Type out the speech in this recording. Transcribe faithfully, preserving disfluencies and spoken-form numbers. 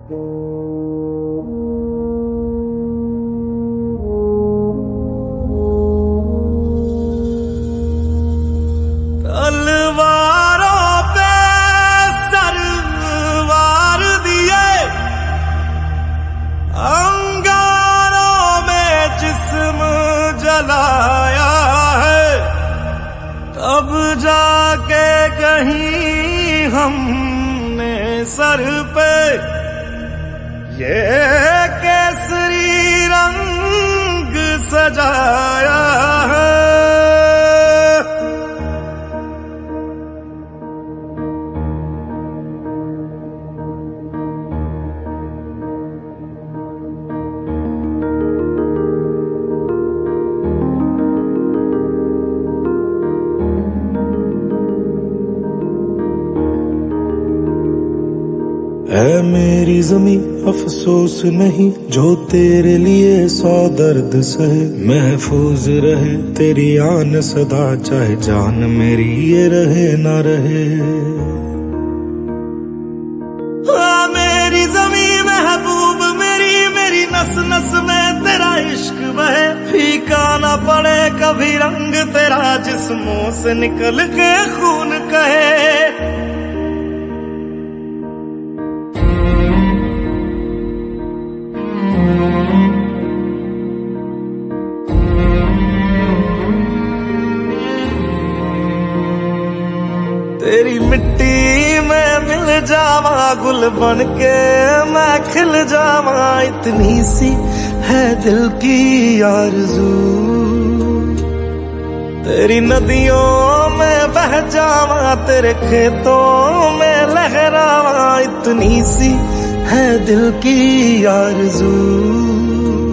तलवारों पे सरवार दिए, अंगारों में जिस्म जलाया है, तब जाके कहीं हमने सर पे ये केसरी रंग सजाया है। है मेरी ज़मीं अफसोस नहीं जो तेरे लिए सौ दर्द सहे, महफूज रहे तेरी आन सदा चाहे जान मेरी ये रहे ना रहे। हाँ मेरी ज़मीं महबूब मेरी, मेरी नस नस में तेरा इश्क बहे, फीका ना पड़े कभी रंग तेरा जिस्मों से निकल के खून कहे। तेरी मिट्टी में मिल जावा गुल बन के मैं खिल जावा, इतनी सी है दिल की आरज़ू। तेरी नदियों में बह जावा तेरे खेतों में लहरावा, इतनी सी है दिल की आरज़ू।